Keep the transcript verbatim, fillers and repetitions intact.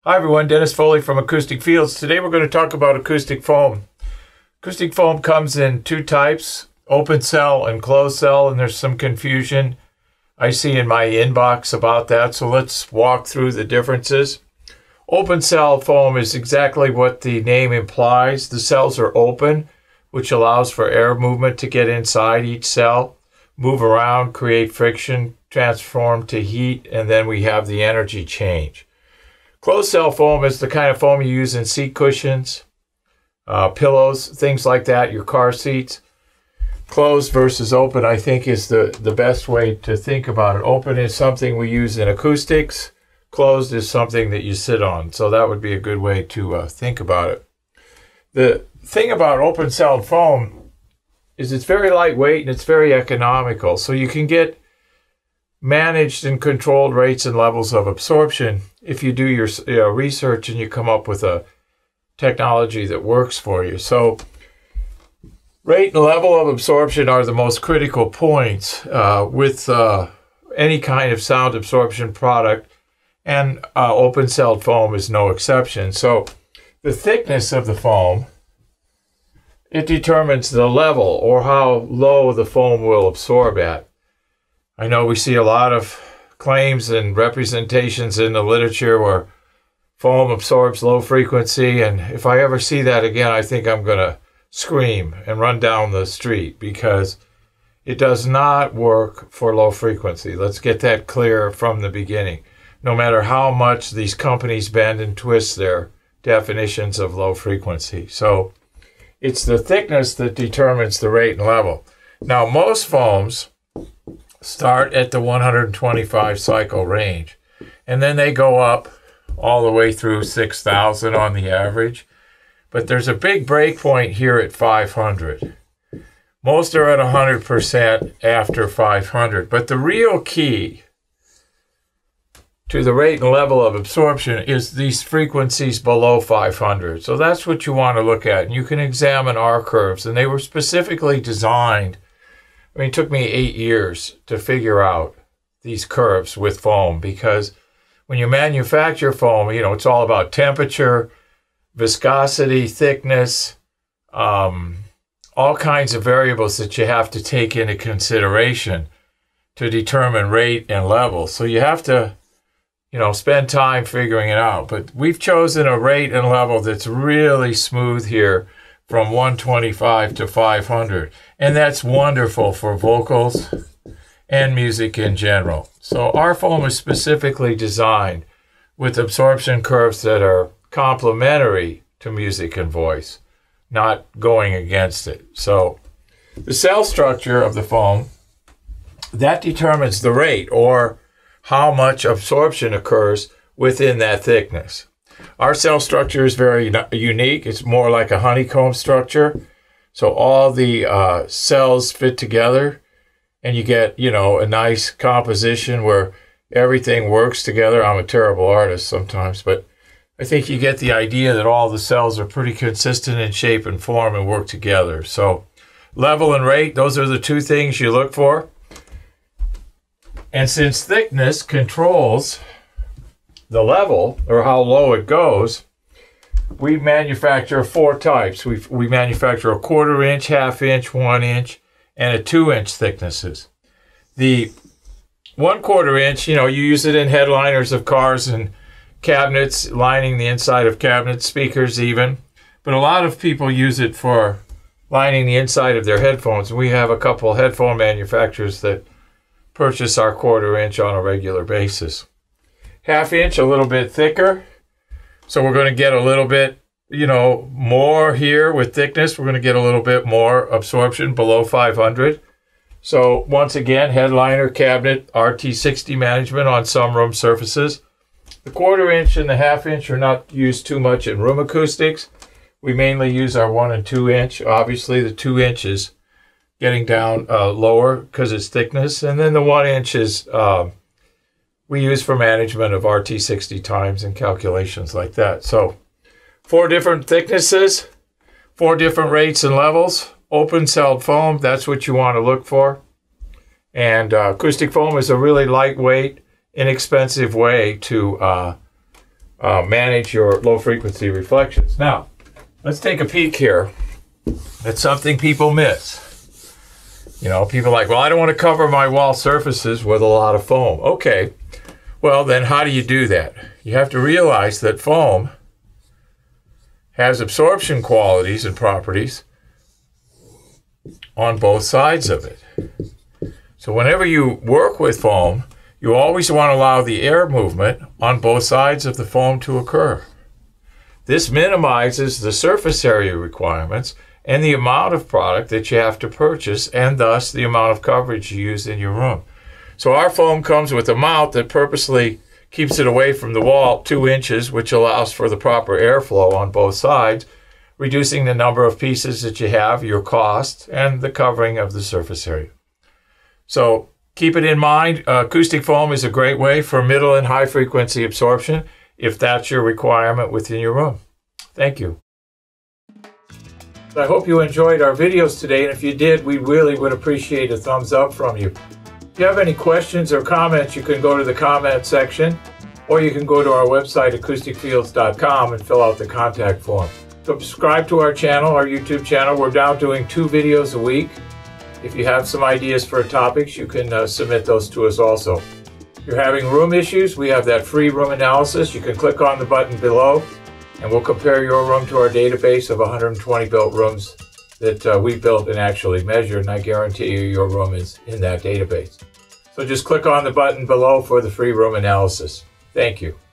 Hi everyone, Dennis Foley from Acoustic Fields. Today we're going to talk about acoustic foam. Acoustic foam comes in two types, open cell and closed cell, and there's some confusion I see in my inbox about that, so let's walk through the differences. Open cell foam is exactly what the name implies. The cells are open, which allows for air movement to get inside each cell, move around, create friction, transform to heat, and then we have the energy change. Closed cell foam is the kind of foam you use in seat cushions, uh, pillows, things like that, your car seats. Closed versus open, I think, is the, the best way to think about it. Open is something we use in acoustics. Closed is something that you sit on. So that would be a good way to uh, think about it. The thing about open cell foam is it's very lightweight and it's very economical. So you can get managed and controlled rates and levels of absorption if you do your you know, research and you come up with a technology that works for you. So rate and level of absorption are the most critical points uh, with uh, any kind of sound absorption product, and uh, open cell foam is no exception. So the thickness of the foam, it determines the level or how low the foam will absorb at. I know we see a lot of claims and representations in the literature where foam absorbs low frequency, and if I ever see that again, I think I'm going to scream and run down the street because it does not work for low frequency. Let's get that clear from the beginning. No matter how much these companies bend and twist their definitions of low frequency. So it's the thickness that determines the rate and level. Now, most foams start at the one hundred twenty-five cycle range, and then they go up all the way through six thousand on the average. But there's a big break point here at five hundred. Most are at one hundred percent after five hundred. But the real key to the rate and level of absorption is these frequencies below five hundred. So that's what you want to look at. And you can examine our curves, and they were specifically designed. I mean, it took me eight years to figure out these curves with foam, because when you manufacture foam, you know, it's all about temperature, viscosity, thickness, um, all kinds of variables that you have to take into consideration to determine rate and level. So you have to, you know, spend time figuring it out. But we've chosen a rate and level that's really smooth here from one twenty-five to five hundred. And that's wonderful for vocals and music in general. So our foam is specifically designed with absorption curves that are complementary to music and voice, not going against it. So the cell structure of the foam, that determines the rate or how much absorption occurs within that thickness. Our cell structure is very unique. It's more like a honeycomb structure. So all the uh, cells fit together and you get, you know, a nice composition where everything works together. I'm a terrible artist sometimes, but I think you get the idea that all the cells are pretty consistent in shape and form and work together. So level and rate, those are the two things you look for. And since thickness controls the level or how low it goes, we manufacture four types. We we manufacture a quarter inch, half inch, one inch, and a two inch thicknesses. The one quarter inch, you know, you use it in headliners of cars and cabinets, lining the inside of cabinets, speakers even. But a lot of people use it for lining the inside of their headphones. We have a couple headphone manufacturers that purchase our quarter inch on a regular basis. Half inch, a little bit thicker. So we're going to get a little bit, you know, more here with thickness. We're going to get a little bit more absorption below five hundred. So once again, headliner, cabinet, R T sixty management on some room surfaces. The quarter inch and the half inch are not used too much in room acoustics. We mainly use our one and two inch. Obviously the two inches getting down uh, lower because it's thickness. And then the one inch is uh, we use for management of R T sixty times and calculations like that. So four different thicknesses, four different rates and levels. Open celled foam, that's what you want to look for. And uh, acoustic foam is a really lightweight, inexpensive way to uh, uh, manage your low frequency reflections. Now, let's take a peek here at something people miss. You know, people are like, well, I don't want to cover my wall surfaces with a lot of foam. Okay, well, then how do you do that? You have to realize that foam has absorption qualities and properties on both sides of it. So whenever you work with foam, you always want to allow the air movement on both sides of the foam to occur. This minimizes the surface area requirements and the amount of product that you have to purchase, and thus the amount of coverage you use in your room. So our foam comes with a mount that purposely keeps it away from the wall two inches, which allows for the proper airflow on both sides, reducing the number of pieces that you have, your cost, and the covering of the surface area. So keep it in mind, uh, acoustic foam is a great way for middle and high frequency absorption if that's your requirement within your room. Thank you. I hope you enjoyed our videos today, and if you did, we really would appreciate a thumbs up from you. If you have any questions or comments, you can go to the comment section, or you can go to our website, acoustic fields dot com, and fill out the contact form. Subscribe to our channel, our YouTube channel. We're now doing two videos a week. If you have some ideas for topics, you can uh, submit those to us also. If you're having room issues, we have that free room analysis. You can click on the button below, and we'll compare your room to our database of one hundred twenty built rooms that uh, we built and actually measured, and I guarantee you your room is in that database. So just click on the button below for the free room analysis. Thank you.